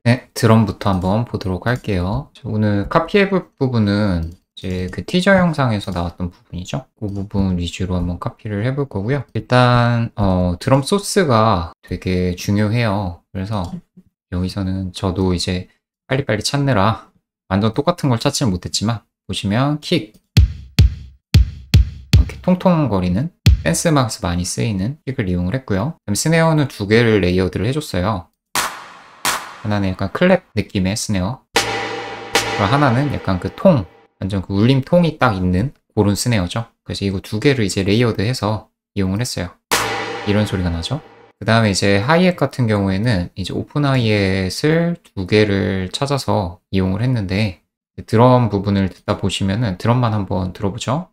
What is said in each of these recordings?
네, 드럼부터 한번 보도록 할게요. 오늘 카피해볼 부분은 이제 그 티저 영상에서 나왔던 부분이죠. 그 부분 위주로 한번 카피를 해볼 거고요. 일단 드럼 소스가 되게 중요해요. 그래서 여기서는 저도 이제 빨리빨리 찾느라 완전 똑같은 걸 찾지는 못했지만 보시면 킥 이렇게 통통거리는 댄스 음악에서 많이 쓰이는 킥을 이용을 했고요. 그다음에 스네어는 두 개를 레이어드를 해줬어요. 하나는 약간 클랩 느낌의 스네어, 그리고 하나는 약간 그 통, 완전 그 울림 통이 딱 있는 그런 스네어죠. 그래서 이거 두 개를 이제 레이어드 해서 이용을 했어요. 이런 소리가 나죠. 그 다음에 이제 하이햇 같은 경우에는 이제 오픈 하이햇을 두 개를 찾아서 이용을 했는데, 드럼 부분을 듣다 보시면은 드럼만 한번 들어보죠.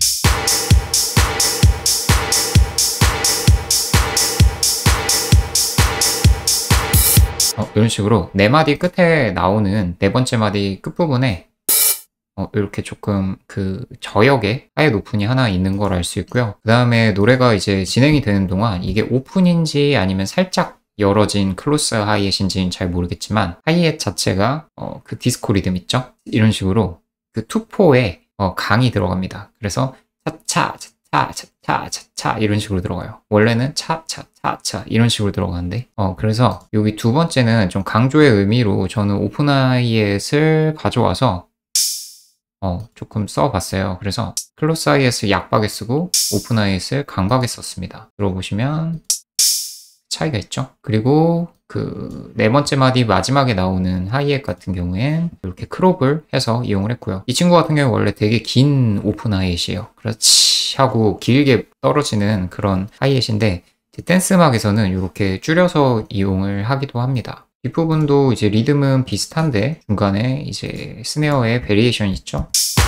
이런 식으로 네 마디 끝에 나오는 네 번째 마디 끝부분에 이렇게 조금 그 저역에 하이햇 오픈이 하나 있는 걸 알 수 있고요. 그 다음에 노래가 이제 진행이 되는 동안 이게 오픈인지 아니면 살짝 열어진 클로스 하이햇인지는 잘 모르겠지만 하이햇 자체가 그 디스코 리듬 있죠? 이런 식으로 그 투포에 강이 들어갑니다. 그래서 차차 차차 차차 이런 식으로 들어가요. 원래는 차차차차 이런 식으로 들어가는데 그래서 여기 두 번째는 좀 강조의 의미로 저는 오픈 하이햇을 가져와서 조금 써봤어요. 그래서 클로스 하이햇을 약박에 쓰고 오픈 하이햇을 강박에 썼습니다. 들어보시면 차이가 있죠. 그리고 그 네 번째 마디 마지막에 나오는 하이햇 같은 경우엔 이렇게 크롭을 해서 이용을 했고요. 이 친구 같은 경우 원래 되게 긴 오픈 하이햇이에요. 그렇지 하고 길게 떨어지는 그런 하이햇인데 댄스 음악에서는 이렇게 줄여서 이용을 하기도 합니다. 뒷부분도 이제 리듬은 비슷한데 중간에 이제 스네어의 베리에이션이 있죠.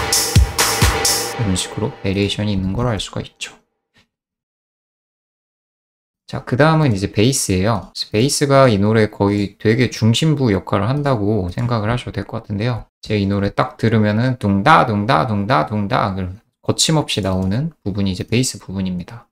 이런 식으로 베리에이션이 있는 걸 알 수가 있죠. 자, 그 다음은 이제 베이스예요. 베이스가 이 노래 거의 되게 중심부 역할을 한다고 생각을 하셔도 될 것 같은데요. 제가 이 노래 딱 들으면은 둥다 둥다 둥다 둥다 거침없이 나오는 부분이 이제 베이스 부분입니다.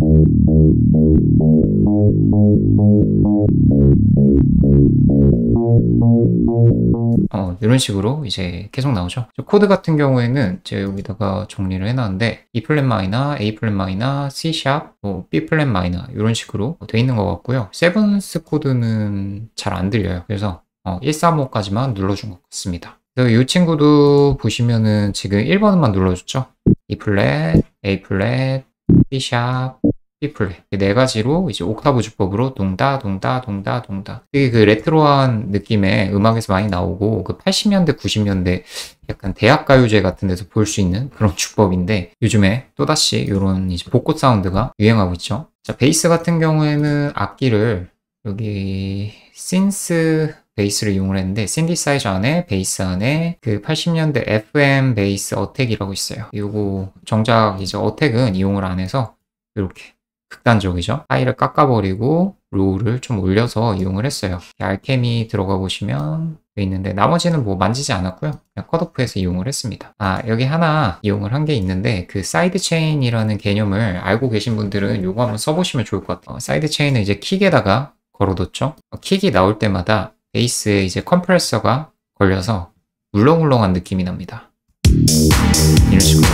이런 식으로 이제 계속 나오죠. 코드 같은 경우에는 제가 여기다가 정리를 해놨는데 E 플랫 마이너, A 플랫 마이너, C 샵, B 플랫 마이너 이런 식으로 돼 있는 것 같고요. 세븐스 코드는 잘 안 들려요. 그래서 135까지만 눌러준 것 같습니다. 그래서 이 친구도 보시면은 지금 1번만 눌러줬죠. E 플랫, A 플랫, C 샵, B 플랫 네 가지로 이제 옥타브 주법으로 동다 동다 동다 동다. 되게 그 레트로한 느낌의 음악에서 많이 나오고 그 80년대 90년대 약간 대학 가요제 같은 데서 볼 수 있는 그런 주법인데 요즘에 또다시 이런 이제 복고 사운드가 유행하고 있죠. 자, 베이스 같은 경우에는 악기를 여기 신스 베이스를 이용을 했는데 신디사이저 안에 베이스 안에 그 80년대 FM 베이스 어택이라고 있어요. 요거 정작 이제 어택은 이용을 안 해서 이렇게 극단적이죠. 하이를 깎아버리고 로우를 좀 올려서 이용을 했어요. 알케미 들어가 보시면 돼 있는데 나머지는 뭐 만지지 않았고요. 그냥 컷오프해서 이용을 했습니다. 여기 하나 이용을 한 게 있는데 그 사이드 체인이라는 개념을 알고 계신 분들은 요거 한번 써보시면 좋을 것 같아요. 사이드 체인은 이제 킥에다가 걸어뒀죠. 킥이 나올 때마다 베이스에 이제 컴프레서가 걸려서 울렁울렁한 느낌이 납니다. 이런 식으로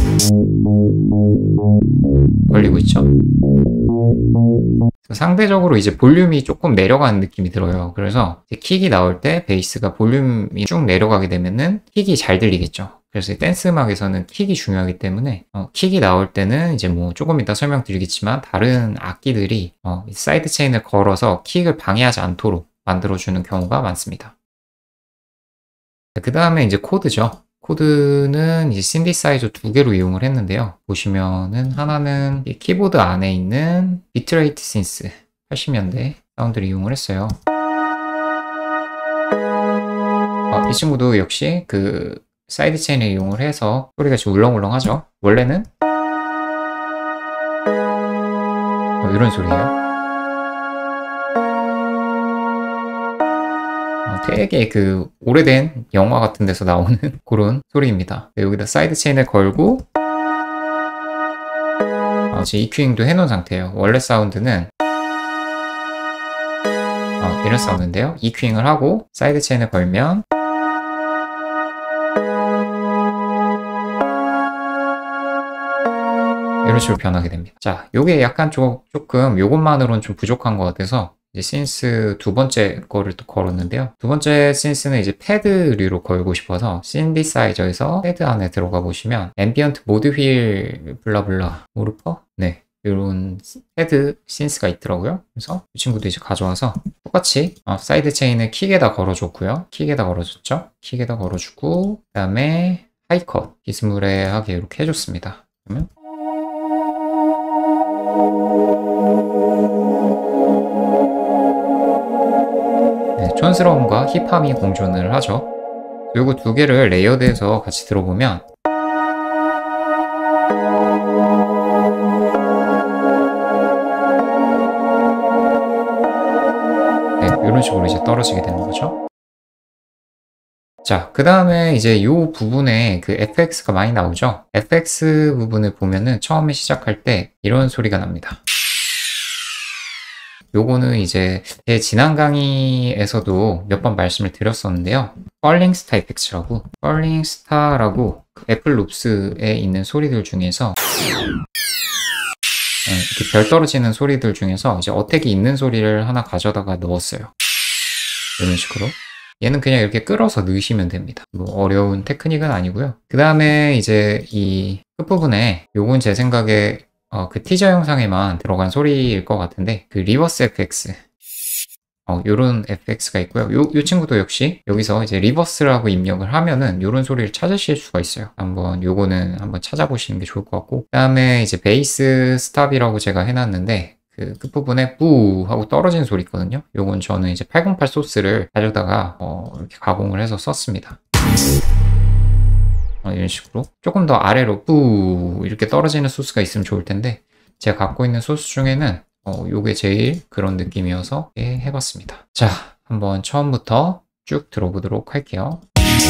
걸리고 있죠. 상대적으로 이제 볼륨이 조금 내려가는 느낌이 들어요. 그래서 이제 킥이 나올 때 베이스가 볼륨이 쭉 내려가게 되면은 킥이 잘 들리겠죠. 그래서 댄스 음악에서는 킥이 중요하기 때문에 킥이 나올 때는 이제 뭐 조금 이따 설명드리겠지만 다른 악기들이 사이드 체인을 걸어서 킥을 방해하지 않도록 만들어주는 경우가 많습니다. 그 다음에 이제 코드죠. 코드는 이제 신디사이저 두 개로 이용을 했는데요. 보시면은 하나는 키보드 안에 있는 비트레이트 신스 80년대 사운드를 이용을 했어요. 이 친구도 역시 그 사이드 체인을 이용을 해서 소리가 좀 울렁울렁하죠. 원래는 이런 소리예요. 되게 그 오래된 영화 같은 데서 나오는 그런 소리입니다. 여기다 사이드 체인을 걸고 지금 EQing도 해놓은 상태예요. 원래 사운드는 이런 사운드인데요. EQing을 하고 사이드 체인을 걸면 이런 식으로 변하게 됩니다. 자, 요게 약간 조금 요것만으로는 좀 부족한 것 같아서 이제 신스 두 번째 거를 또 걸었는데요. 두 번째 신스는 이제 패드류로 걸고 싶어서 신디사이저에서 패드 안에 들어가 보시면 앰비언트 모드 휠 블라블라 모르퍼? 네. 이런 패드 신스가 있더라고요. 그래서 이 친구도 이제 가져와서 똑같이 사이드 체인을 킥에다 걸어줬고요. 킥에다 걸어줬죠. 킥에다 걸어주고 그 다음에 하이컷 비스무레하게 이렇게 해줬습니다. 그러면 네, 촌스러움과 힙함이 공존을 하죠. 요거 두 개를 레이어드해서 같이 들어보면 네, 이런 식으로 이제 떨어지게 되는 거죠. 자, 그 다음에 이제 이 부분에 그 FX가 많이 나오죠. FX 부분을 보면은 처음에 시작할 때 이런 소리가 납니다. 요거는 이제 제 지난 강의에서도 몇 번 말씀을 드렸었는데요. 펄링스타 이펙트라고, 펄링스타라고 애플 룹스에 있는 소리들 중에서 이렇게 별 떨어지는 소리들 중에서 이제 어택이 있는 소리를 하나 가져다가 넣었어요. 이런 식으로. 얘는 그냥 이렇게 끌어서 넣으시면 됩니다. 뭐 어려운 테크닉은 아니고요. 그 다음에 이제 이 끝부분에 요건 제 생각에 그 티저 영상에만 들어간 소리일 것 같은데 그 리버스 FX 요런 FX가 있고요. 요 친구도 역시 여기서 이제 리버스라고 입력을 하면은 요런 소리를 찾으실 수가 있어요. 요거는 한번 찾아보시는 게 좋을 것 같고 그 다음에 이제 베이스 스탑이라고 제가 해놨는데 그 끝부분에 뿌 하고 떨어지는 소리 있거든요. 요건 저는 이제 808 소스를 가져다가 이렇게 가공을 해서 썼습니다. 이런 식으로 조금 더 아래로 뿌 이렇게 떨어지는 소스가 있으면 좋을 텐데 제가 갖고 있는 소스 중에는 요게 제일 그런 느낌이어서 해봤습니다. 자, 한번 처음부터 쭉 들어보도록 할게요.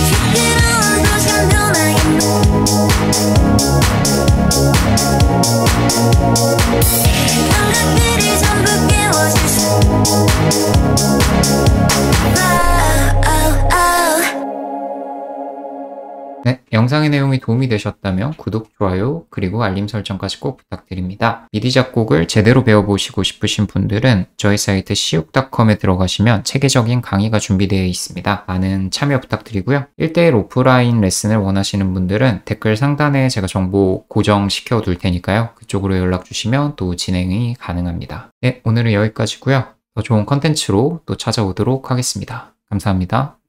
네, 영상의 내용이 도움이 되셨다면 구독, 좋아요, 그리고 알림 설정까지 꼭 부탁드립니다. 미디 작곡을 제대로 배워보시고 싶으신 분들은 저희 사이트 siuk.com에 들어가시면 체계적인 강의가 준비되어 있습니다. 많은 참여 부탁드리고요. 1:1 오프라인 레슨을 원하시는 분들은 댓글 상단에 제가 정보 고정시켜 둘 테니까요. 그쪽으로 연락 주시면 또 진행이 가능합니다. 네, 오늘은 여기까지고요. 더 좋은 컨텐츠로 또 찾아오도록 하겠습니다. 감사합니다.